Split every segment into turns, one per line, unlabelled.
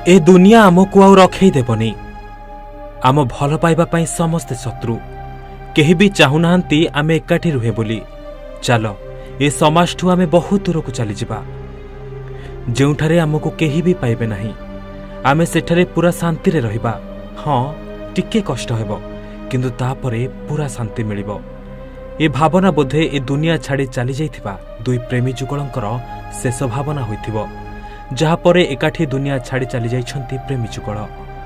ए दुनिया आमको आउ रखई देबनी। आम भल पाइबा पई समस्ते शत्रु। केही भी चाहुनाहांती आमे एकाठी रुहे बोली। चलो ए समाजठू आमे बहुत दूर को चली जिबा। जेउठारे आमको केही भी पाइबे नाही आमे सेठारे पूरा शांति रे रहिबा। हाँ टिके कष्ट हेबो किंतु तापरे पूरा शांति मिलिबो। ए भावना बोधे ए दुनिया छाड़ी चली जाइथिबा दुई प्रेमी जुगलंकर शेष भावना होइथिबो, जहा परे एकाठी दुनिया छाड़ी चली जाइछंती प्रेमी जुगल।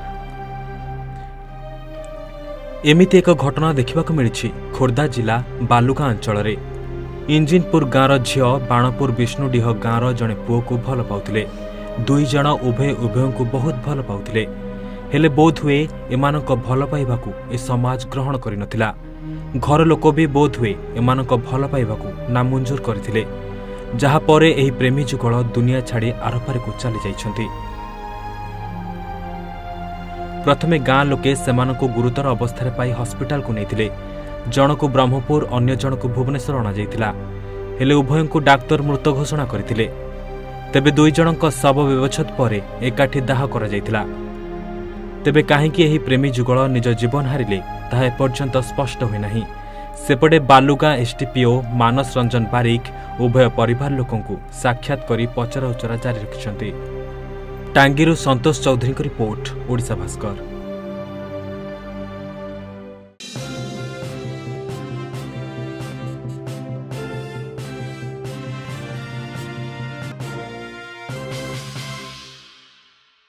एमिति एक घटना देखिबाकु मिलिछि खोर्धा जिला बालुगा अंचल रे। इंजिनपुर गाँर झियो बाणपुर विष्णुडीह गाँर जड़े पुओ को भल पाउथिले। दुई जण उभय उभय को बहुत भल पाउथिले, हेले बोध हुए एमानक भल पाइबाकू ए समाज ग्रहण करि नथिला। घर लोक भी बोध हुए एमानक भल पाइबाकू नामंजूर करथिले, जहा परे एही प्रेमी जुगल दुनिया छाड़ी आरपारे को चली जाइछंती। प्रथमे गाँ लोके सेमानकू गुरुतर अवस्था पाई हस्पिटाल को नेइथिले। जनकू ब्रह्मपुर अन्य जनकू भुवनेश्वर अणा जाइथिला, हेले उभयंकू डाक्तर मृत घोषणा करथिले। तेबे दुई जनक शव व्यवच्छेद परे एकाठी दाह करा जाइथिला। तेबे काहेकि एही प्रेमी जुगल निज जीवन हारिले ताहा एपर्यंत स्पष्ट होई नाही। सेपटे बालुगा एसटीपीओ मानस रंजन बारिक उभय परिवार लोकंकू साक्षात करी पचरा उचरा जारी रखिछंती। टांगीरू संतोष चौधरी रिपोर्ट, ओडिशा भास्कर।